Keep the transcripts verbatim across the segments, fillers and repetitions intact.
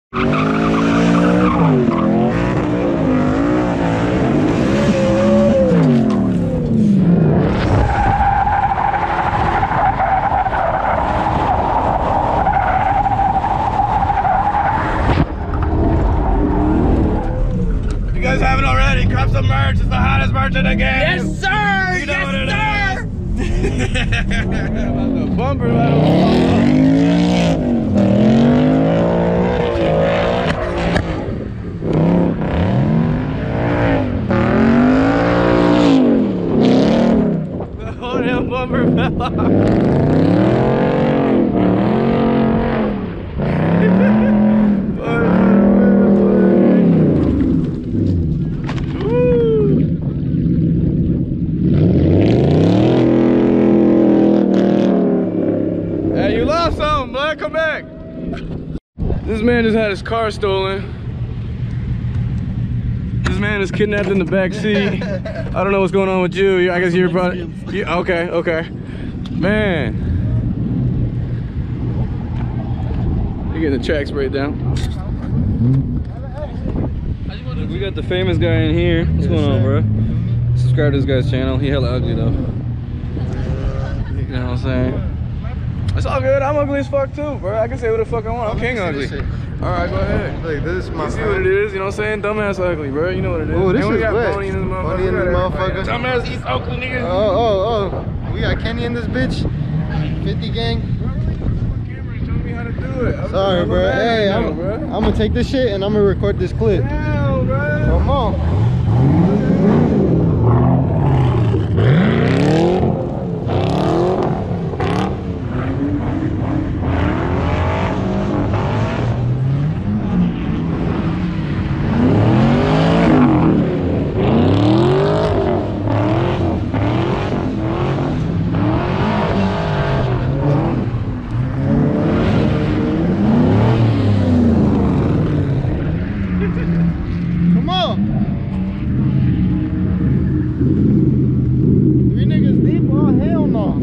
You guys haven't already, grab some merch. It's the hottest merch in the game. Yes, sir. You know yes, what it sir. The bumper level. The whole damn bumper fell off. Come back. This man just had his car stolen. This man is kidnapped in the back seat. I don't know what's going on with you. I guess you're probably you, okay. Okay, man. You're getting the track sprayed down. We got the famous guy in here. What's going on, bro? Subscribe to this guy's channel. He hella ugly though. You know what I'm saying? It's all good. I'm ugly as fuck too, bro. I can say what the fuck I want. I'm king ugly. All right, go ahead. Look, this is my. You see what it is? You know what I'm saying? Dumbass ugly, bro. You know what it is. Oh, this and we is got wet. Boney in this motherfucker. Boney in this motherfucker. Dumbass East Oakland niggas. Oh, oh, oh. We got Kenny in this bitch. fifty gang. Show me how to do it. Sorry, bro. Hey, I'm, bro. I'm gonna take this shit and I'm gonna record this clip. Hell, bro. Come on. Come on. Three niggas deep? Oh, hell no.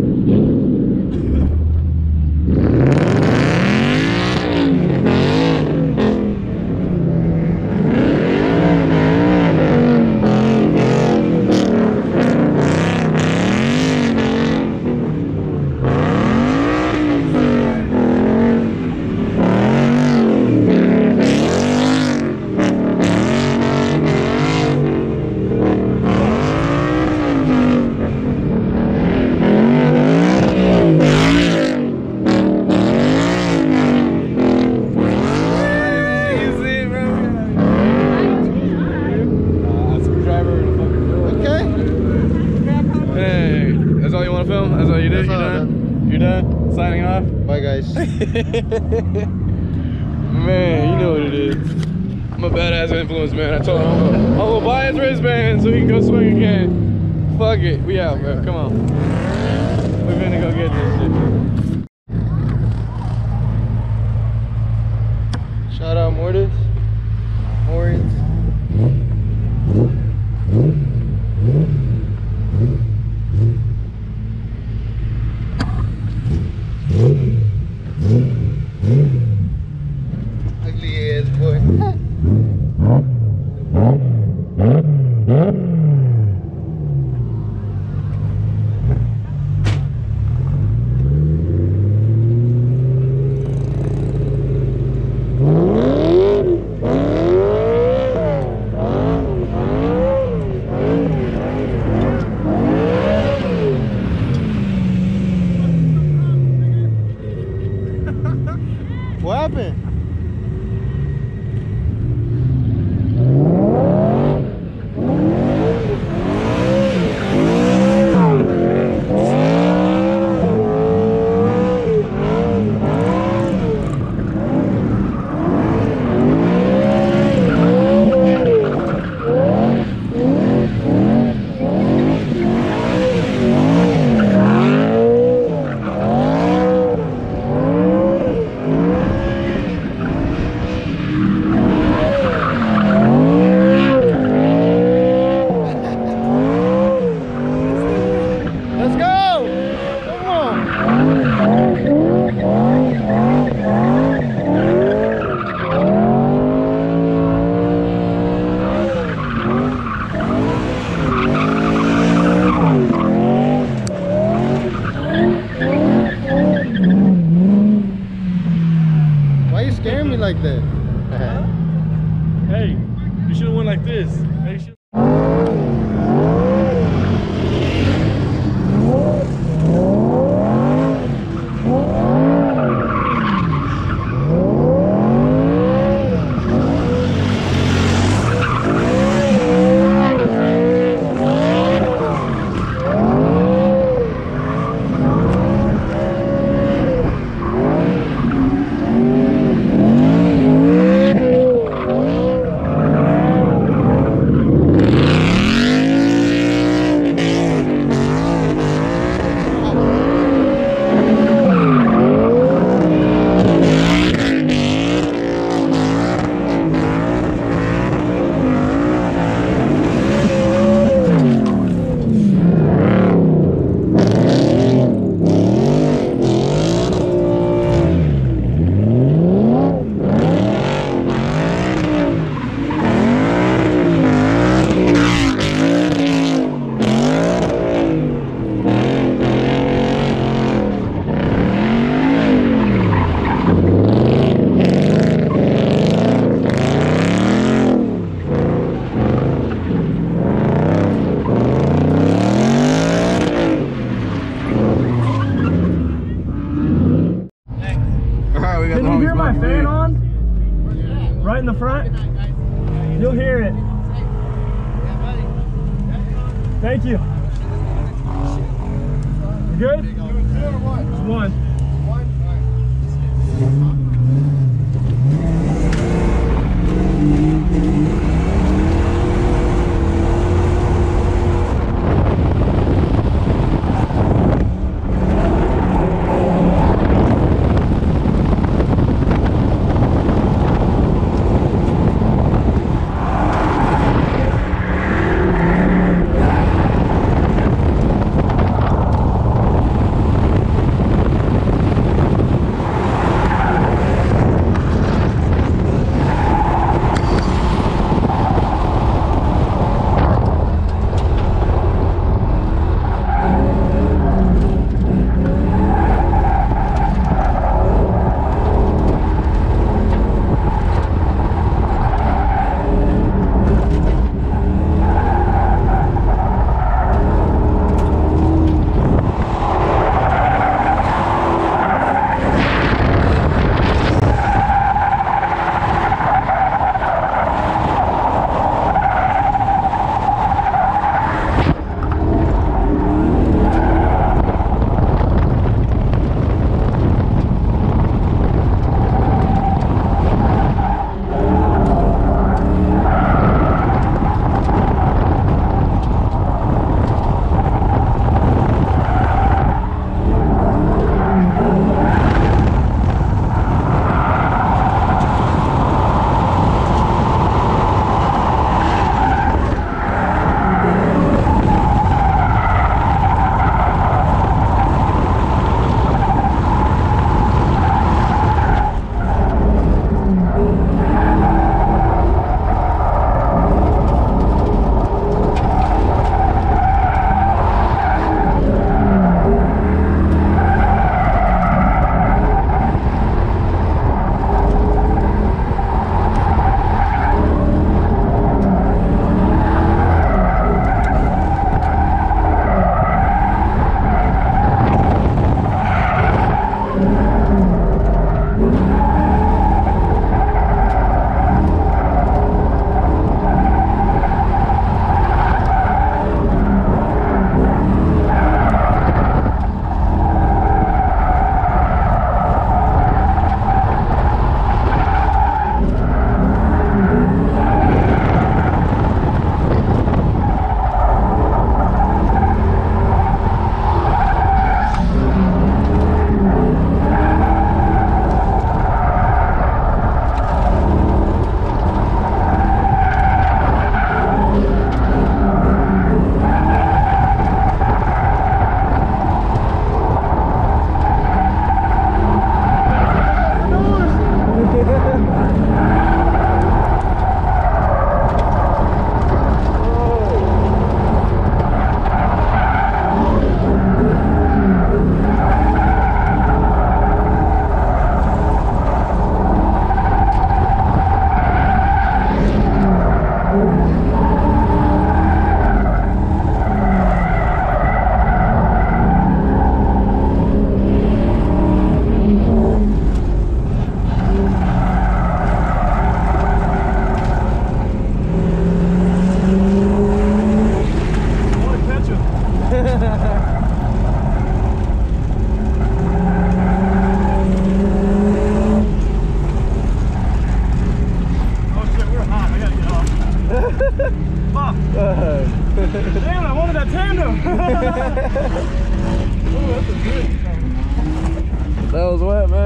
Signing off. Bye, guys. Man, you know what it is. I'm a badass influence, man. I told him I'm gonna, I'm gonna buy his wristband so he can go swing again. Fuck it. We out, bro. Come on. We're gonna go get this shit. Shout out Mortis. Morris. Ugly ass boy. What happened? like that. Hey, you should have went like this. Hey, you should Can you hear my fan on? Right in the front? You'll hear it. Thank you. You good? Just one.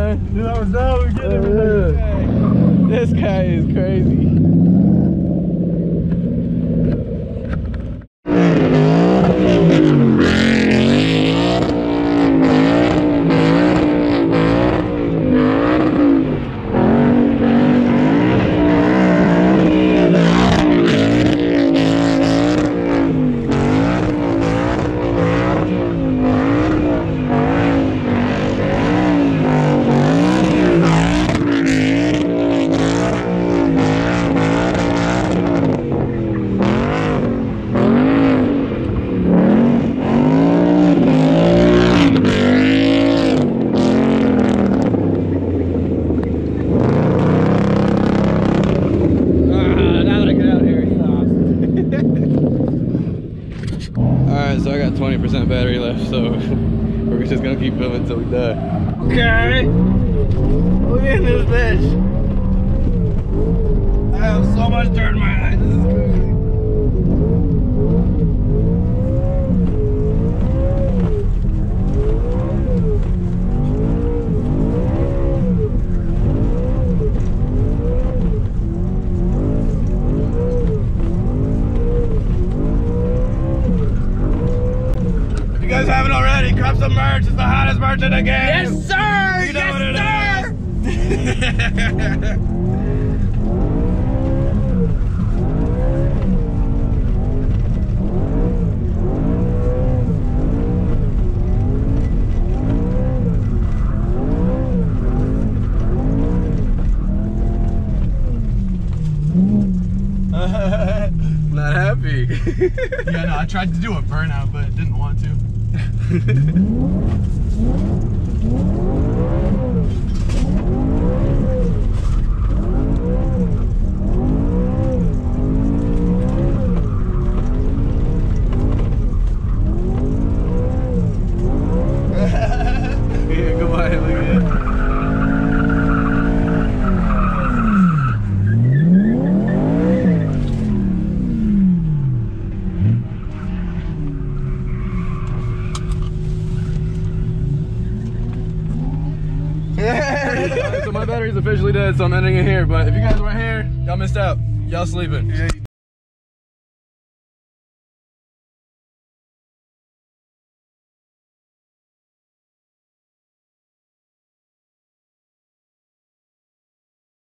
man. Dude, that was dope. We're getting Uh, everything. This guy is crazy. Alright, so I got twenty percent battery left, so we're just gonna keep filming until we die. Okay. Look at this bitch. I have so much dirt in my eyes. This is crazy. If you guys haven't already, grab some merch. It's the hottest merch in the game. Yes, sir! You know yes, what it sir! is. Not happy. Yeah, no, I tried to do a burnout, but didn't want to. Yeah, goodbye, look at it. So my battery's officially dead, so I'm ending it here. But if you guys weren't here, y'all missed out. Y'all sleeping.